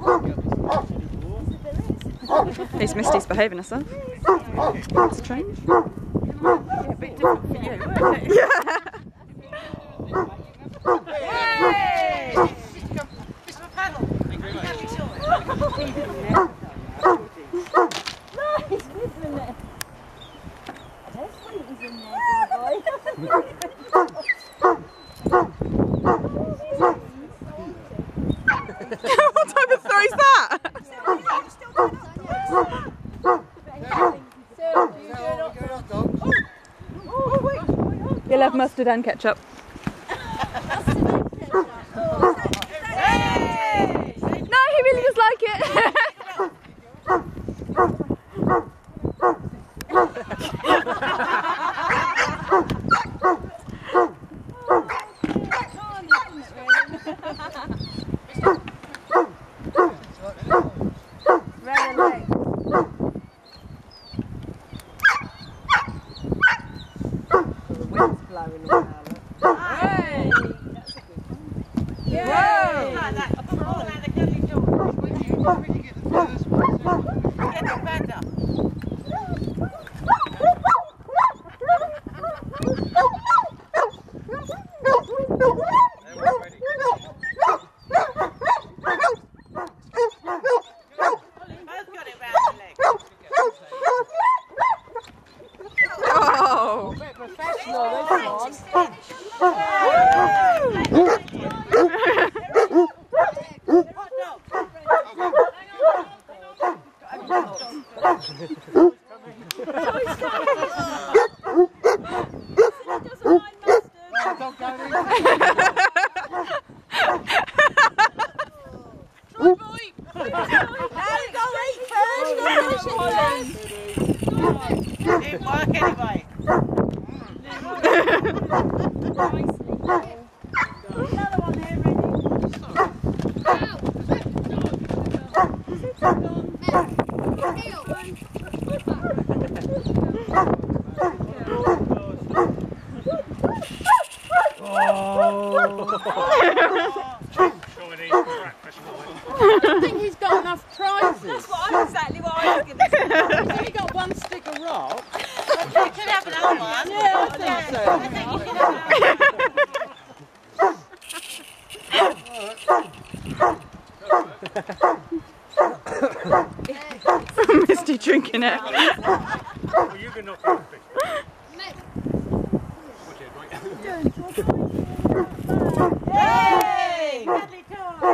At least Misty's behaving herself. It's strange. Yeah, a bit different for you, weren't it? Yeah. Hey! This is a paddle. Thank you very much. Nice, isn't it? That's funny he's in there, boy. What type of throw is that? You'll have mustard and ketchup. No, he really does like it. Didn't work anyway. Another one here, ready? I think he's got enough prizes. That's exactly what I was going to say. He's only got one stick of rock. You could have another one. Yeah, I think so. I think you could have Misty drinking it. Well, you can knock out the fish. Yay! Lovely toy!